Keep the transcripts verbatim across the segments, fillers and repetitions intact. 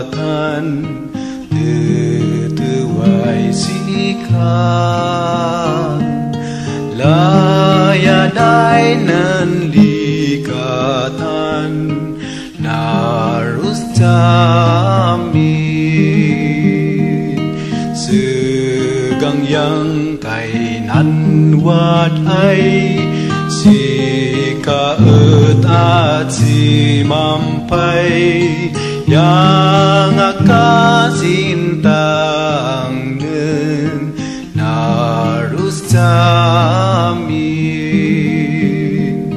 Likatan Tetuai sikan Layad nan Likatan Narus jami Segang yang kai nan wat ai Sika et ati mampai Yang akasintang nen narus jamin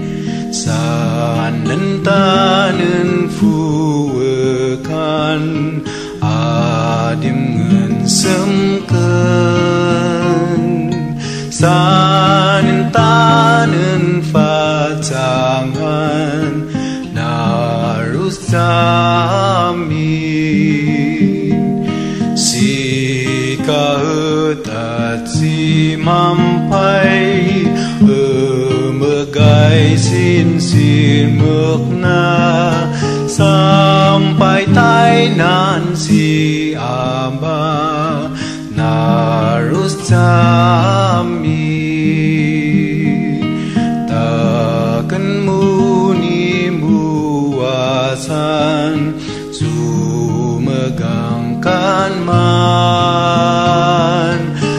Sanen tanen fuwekan adim ngen semken Sanen tanen facangan narus jamin Sika etat si mampai Emegai sin sin mekna Sampai tainan si amba narus jamin Takkan muni muasan Sumegangkan man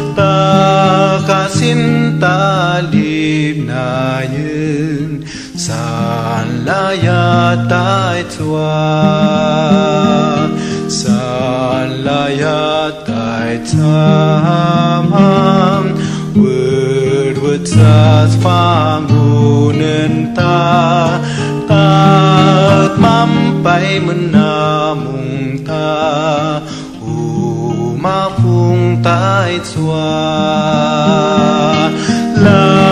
Takasin talib nayen San layad tai tua San layad tai tamam Word word sas pangunen ta Tak mampai menamung ta Umapung tai tua La